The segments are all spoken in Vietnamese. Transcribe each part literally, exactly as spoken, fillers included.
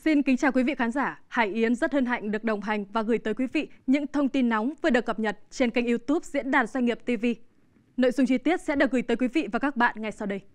Xin kính chào quý vị khán giả. Hải Yến rất hân hạnh được đồng hành và gửi tới quý vị những thông tin nóng vừa được cập nhật trên kênh YouTube Diễn đàn Doanh nghiệp ti vi. Nội dung chi tiết sẽ được gửi tới quý vị và các bạn ngay sau đây.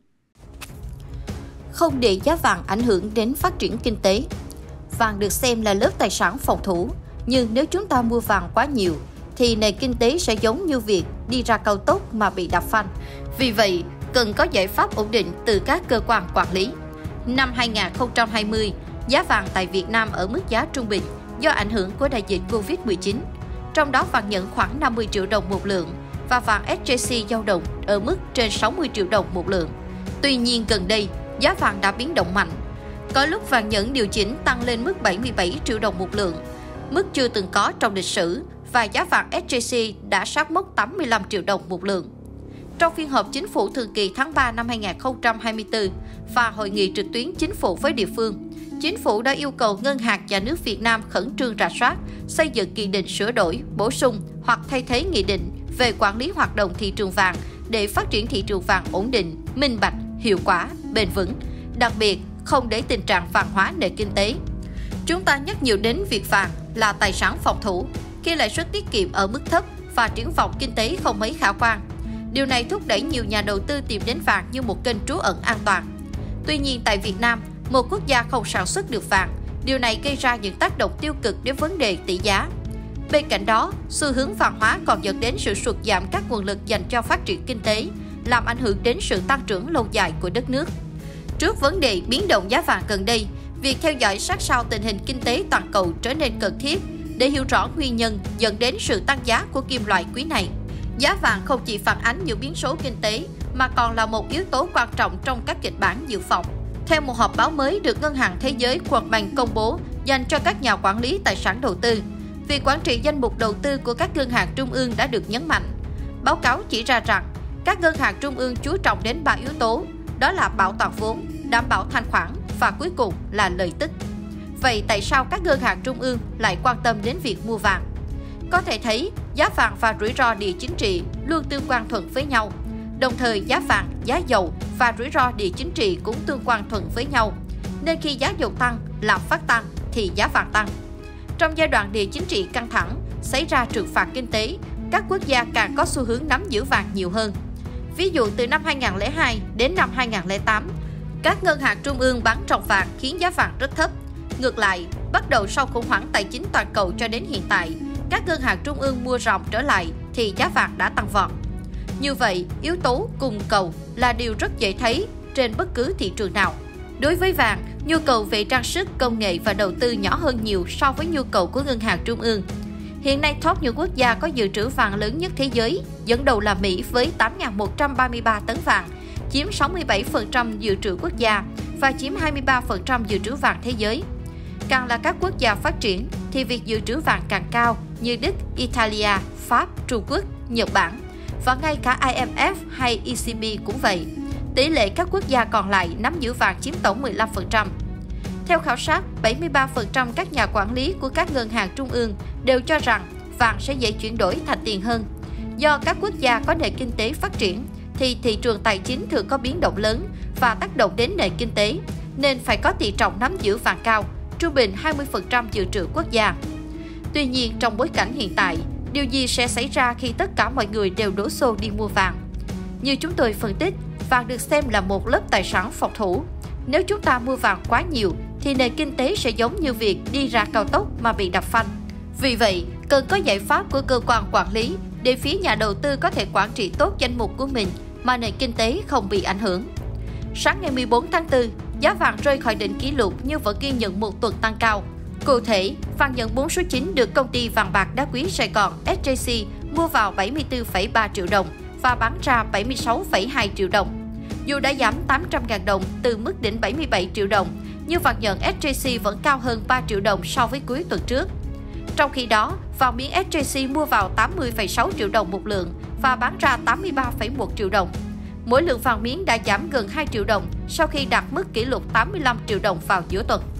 Không để giá vàng ảnh hưởng đến phát triển kinh tế. Vàng được xem là lớp tài sản phòng thủ, nhưng nếu chúng ta mua vàng quá nhiều, thì nền kinh tế sẽ giống như việc đi ra cao tốc mà bị đạp phanh. Vì vậy, cần có giải pháp ổn định từ các cơ quan quản lý. Năm hai nghìn không trăm hai mươi, giá vàng tại Việt Nam ở mức giá trung bình do ảnh hưởng của đại dịch Covid mười chín. Trong đó vàng nhẫn khoảng năm mươi triệu đồng một lượng và vàng ét gi xê dao động ở mức trên sáu mươi triệu đồng một lượng. Tuy nhiên gần đây, giá vàng đã biến động mạnh. Có lúc vàng nhẫn điều chỉnh tăng lên mức bảy mươi bảy triệu đồng một lượng, mức chưa từng có trong lịch sử, và giá vàng ét gi xê đã sát mốc tám mươi lăm triệu đồng một lượng. Trong phiên họp chính phủ thường kỳ tháng ba năm hai nghìn không trăm hai mươi tư và hội nghị trực tuyến chính phủ với địa phương, chính phủ đã yêu cầu Ngân hàng Nhà nước Việt Nam khẩn trương rà soát, xây dựng nghị định sửa đổi, bổ sung hoặc thay thế nghị định về quản lý hoạt động thị trường vàng để phát triển thị trường vàng ổn định, minh bạch, hiệu quả, bền vững, đặc biệt không để tình trạng vàng hóa nền kinh tế. Chúng ta nhắc nhiều đến việc vàng là tài sản phòng thủ khi lãi suất tiết kiệm ở mức thấp và triển vọng kinh tế không mấy khả quan. Điều này thúc đẩy nhiều nhà đầu tư tìm đến vàng như một kênh trú ẩn an toàn. Tuy nhiên tại Việt Nam, một quốc gia không sản xuất được vàng, điều này gây ra những tác động tiêu cực đến vấn đề tỷ giá. Bên cạnh đó, xu hướng vàng hóa còn dẫn đến sự sụt giảm các nguồn lực dành cho phát triển kinh tế, làm ảnh hưởng đến sự tăng trưởng lâu dài của đất nước. Trước vấn đề biến động giá vàng gần đây, việc theo dõi sát sao tình hình kinh tế toàn cầu trở nên cần thiết để hiểu rõ nguyên nhân dẫn đến sự tăng giá của kim loại quý này. Giá vàng không chỉ phản ánh những biến số kinh tế mà còn là một yếu tố quan trọng trong các kịch bản dự phòng. Theo một họp báo mới được Ngân hàng Thế giới World Bank công bố dành cho các nhà quản lý tài sản đầu tư, việc quản trị danh mục đầu tư của các ngân hàng trung ương đã được nhấn mạnh. Báo cáo chỉ ra rằng các ngân hàng trung ương chú trọng đến ba yếu tố, đó là bảo toàn vốn, đảm bảo thanh khoản và cuối cùng là lợi tức. Vậy tại sao các ngân hàng trung ương lại quan tâm đến việc mua vàng? Có thể thấy, giá vàng và rủi ro địa chính trị luôn tương quan thuận với nhau. Đồng thời, giá vàng, giá dầu và rủi ro địa chính trị cũng tương quan thuận với nhau. Nên khi giá dầu tăng, lạm phát tăng thì giá vàng tăng. Trong giai đoạn địa chính trị căng thẳng, xảy ra trừng phạt kinh tế, các quốc gia càng có xu hướng nắm giữ vàng nhiều hơn. Ví dụ từ năm hai nghìn không trăm lẻ hai đến năm hai nghìn không trăm lẻ tám, các ngân hàng trung ương bán ròng vàng khiến giá vàng rất thấp. Ngược lại, bắt đầu sau khủng hoảng tài chính toàn cầu cho đến hiện tại, các ngân hàng trung ương mua ròng trở lại thì giá vàng đã tăng vọt. Như vậy, yếu tố cung cầu là điều rất dễ thấy trên bất cứ thị trường nào. Đối với vàng, nhu cầu về trang sức, công nghệ và đầu tư nhỏ hơn nhiều so với nhu cầu của ngân hàng trung ương. Hiện nay, top những quốc gia có dự trữ vàng lớn nhất thế giới, dẫn đầu là Mỹ với tám nghìn một trăm ba mươi ba tấn vàng, chiếm sáu mươi bảy phần trăm dự trữ quốc gia và chiếm hai mươi ba phần trăm dự trữ vàng thế giới. Càng là các quốc gia phát triển thì việc dự trữ vàng càng cao như Đức, Italia, Pháp, Trung Quốc, Nhật Bản và ngay cả i em ép hay e xê bê cũng vậy. Tỷ lệ các quốc gia còn lại nắm giữ vàng chiếm tổng mười lăm phần trăm. Theo khảo sát, bảy mươi ba phần trăm các nhà quản lý của các ngân hàng trung ương đều cho rằng vàng sẽ dễ chuyển đổi thành tiền hơn. Do các quốc gia có nền kinh tế phát triển thì thị trường tài chính thường có biến động lớn và tác động đến nền kinh tế, nên phải có tỷ trọng nắm giữ vàng cao, trung bình hai mươi phần trăm dự trữ quốc gia. Tuy nhiên, trong bối cảnh hiện tại, điều gì sẽ xảy ra khi tất cả mọi người đều đổ xô đi mua vàng? Như chúng tôi phân tích, vàng được xem là một lớp tài sản phòng thủ. Nếu chúng ta mua vàng quá nhiều, thì nền kinh tế sẽ giống như việc đi ra cao tốc mà bị đạp phanh. Vì vậy, cần có giải pháp của cơ quan quản lý để phía nhà đầu tư có thể quản trị tốt danh mục của mình mà nền kinh tế không bị ảnh hưởng. Sáng ngày mười bốn tháng tư, giá vàng rơi khỏi đỉnh kỷ lục nhưng vẫn ghi nhận một tuần tăng cao. Cụ thể, vàng nhẫn bốn số chín được công ty vàng bạc đá quý Sài Gòn ét gi xê mua vào bảy mươi tư phẩy ba triệu đồng và bán ra bảy mươi sáu phẩy hai triệu đồng. Dù đã giảm tám trăm nghìn đồng từ mức đỉnh bảy mươi bảy triệu đồng, nhưng vàng nhẫn ét gi xê vẫn cao hơn ba triệu đồng so với cuối tuần trước. Trong khi đó, vàng miếng ét gi xê mua vào tám mươi phẩy sáu triệu đồng một lượng và bán ra tám mươi ba phẩy một triệu đồng. Mỗi lượng vàng miếng đã giảm gần hai triệu đồng sau khi đạt mức kỷ lục tám mươi lăm triệu đồng vào giữa tuần.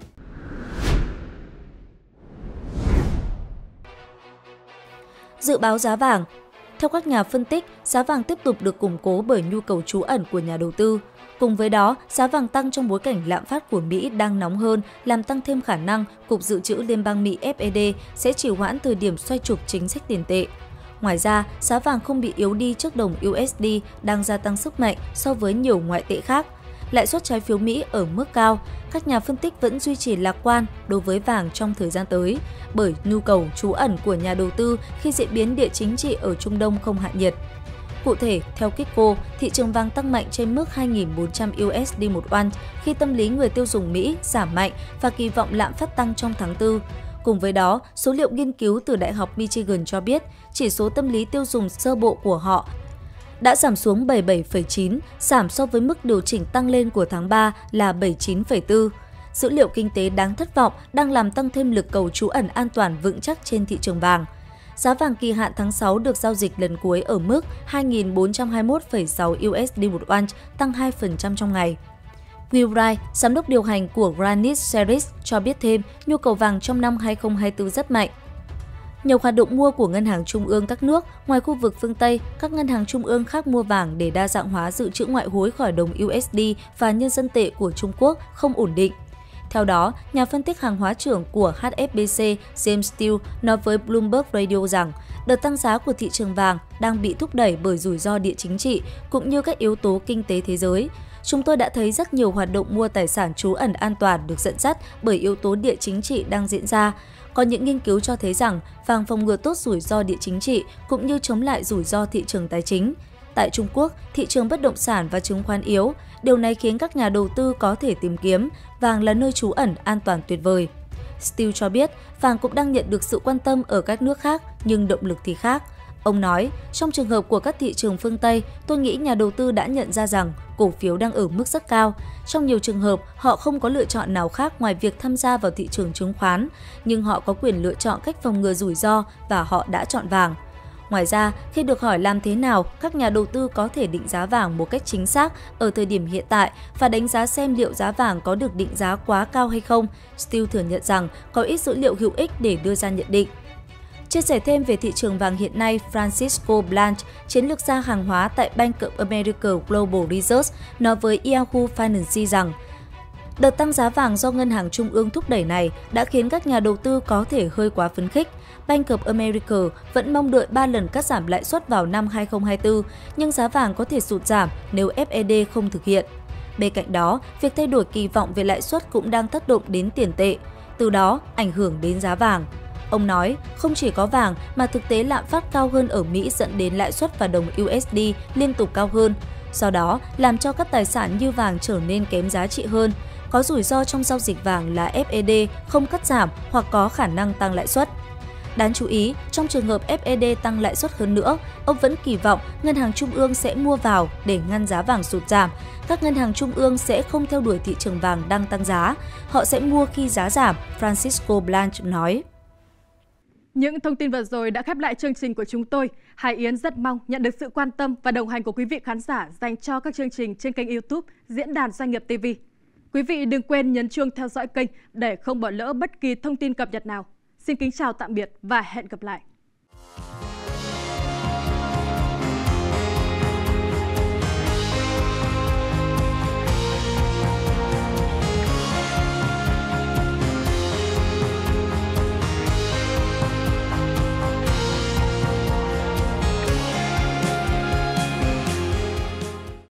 Dự báo giá vàng. Theo các nhà phân tích, giá vàng tiếp tục được củng cố bởi nhu cầu trú ẩn của nhà đầu tư. Cùng với đó, giá vàng tăng trong bối cảnh lạm phát của Mỹ đang nóng hơn, làm tăng thêm khả năng Cục Dự trữ Liên bang Mỹ F E D sẽ trì hoãn thời điểm xoay trục chính sách tiền tệ. Ngoài ra, giá vàng không bị yếu đi trước đồng U S D đang gia tăng sức mạnh so với nhiều ngoại tệ khác. Lãi suất trái phiếu Mỹ ở mức cao, các nhà phân tích vẫn duy trì lạc quan đối với vàng trong thời gian tới, bởi nhu cầu trú ẩn của nhà đầu tư khi diễn biến địa chính trị ở Trung Đông không hạ nhiệt. Cụ thể, theo Kitco, thị trường vàng tăng mạnh trên mức hai nghìn bốn trăm U S D một ounce khi tâm lý người tiêu dùng Mỹ giảm mạnh và kỳ vọng lạm phát tăng trong tháng tư. Cùng với đó, số liệu nghiên cứu từ Đại học Michigan cho biết chỉ số tâm lý tiêu dùng sơ bộ của họ đã giảm xuống bảy mươi bảy phẩy chín, giảm so với mức điều chỉnh tăng lên của tháng ba là bảy mươi chín phẩy bốn. Dữ liệu kinh tế đáng thất vọng đang làm tăng thêm lực cầu trú ẩn an toàn vững chắc trên thị trường vàng. Giá vàng kỳ hạn tháng sáu được giao dịch lần cuối ở mức hai nghìn bốn trăm hai mươi mốt phẩy sáu U S D một ounce, tăng hai phần trăm trong ngày. Will Wright, giám đốc điều hành của Granite Series, cho biết thêm nhu cầu vàng trong năm hai không hai tư rất mạnh. Nhiều hoạt động mua của ngân hàng trung ương các nước, ngoài khu vực phương Tây, các ngân hàng trung ương khác mua vàng để đa dạng hóa dự trữ ngoại hối khỏi đồng U S D và nhân dân tệ của Trung Quốc không ổn định. Theo đó, nhà phân tích hàng hóa trưởng của H S B C James Steele nói với Bloomberg Radio rằng đợt tăng giá của thị trường vàng đang bị thúc đẩy bởi rủi ro địa chính trị cũng như các yếu tố kinh tế thế giới. Chúng tôi đã thấy rất nhiều hoạt động mua tài sản trú ẩn an toàn được dẫn dắt bởi yếu tố địa chính trị đang diễn ra. Có những nghiên cứu cho thấy rằng vàng phòng ngừa tốt rủi ro địa chính trị cũng như chống lại rủi ro thị trường tài chính. Tại Trung Quốc, thị trường bất động sản và chứng khoán yếu. Điều này khiến các nhà đầu tư có thể tìm kiếm vàng là nơi trú ẩn an toàn tuyệt vời. Steele cho biết vàng cũng đang nhận được sự quan tâm ở các nước khác, nhưng động lực thì khác. Ông nói, trong trường hợp của các thị trường phương Tây, tôi nghĩ nhà đầu tư đã nhận ra rằng cổ phiếu đang ở mức rất cao. Trong nhiều trường hợp, họ không có lựa chọn nào khác ngoài việc tham gia vào thị trường chứng khoán, nhưng họ có quyền lựa chọn cách phòng ngừa rủi ro và họ đã chọn vàng. Ngoài ra, khi được hỏi làm thế nào các nhà đầu tư có thể định giá vàng một cách chính xác ở thời điểm hiện tại và đánh giá xem liệu giá vàng có được định giá quá cao hay không, Steele thừa nhận rằng có ít dữ liệu hữu ích để đưa ra nhận định. Chia sẻ thêm về thị trường vàng hiện nay, Francisco Blanch, chiến lược gia hàng hóa tại Bank of America Global Research, nói với Yahoo Finance rằng đợt tăng giá vàng do ngân hàng trung ương thúc đẩy này đã khiến các nhà đầu tư có thể hơi quá phấn khích. Bank of America vẫn mong đợi ba lần cắt giảm lãi suất vào năm hai không hai tư, nhưng giá vàng có thể sụt giảm nếu F E D không thực hiện. Bên cạnh đó, việc thay đổi kỳ vọng về lãi suất cũng đang tác động đến tiền tệ, từ đó ảnh hưởng đến giá vàng. Ông nói, không chỉ có vàng mà thực tế lạm phát cao hơn ở Mỹ dẫn đến lãi suất và đồng U S D liên tục cao hơn, do đó làm cho các tài sản như vàng trở nên kém giá trị hơn. Có rủi ro trong giao dịch vàng là F E D không cắt giảm hoặc có khả năng tăng lãi suất. Đáng chú ý, trong trường hợp F E D tăng lãi suất hơn nữa, ông vẫn kỳ vọng ngân hàng trung ương sẽ mua vào để ngăn giá vàng sụt giảm. Các ngân hàng trung ương sẽ không theo đuổi thị trường vàng đang tăng giá, họ sẽ mua khi giá giảm, Francisco Blanch nói. Những thông tin vừa rồi đã khép lại chương trình của chúng tôi. Hải Yến rất mong nhận được sự quan tâm và đồng hành của quý vị khán giả dành cho các chương trình trên kênh YouTube Diễn đàn Doanh nghiệp ti vi. Quý vị đừng quên nhấn chuông theo dõi kênh để không bỏ lỡ bất kỳ thông tin cập nhật nào. Xin kính chào tạm biệt và hẹn gặp lại.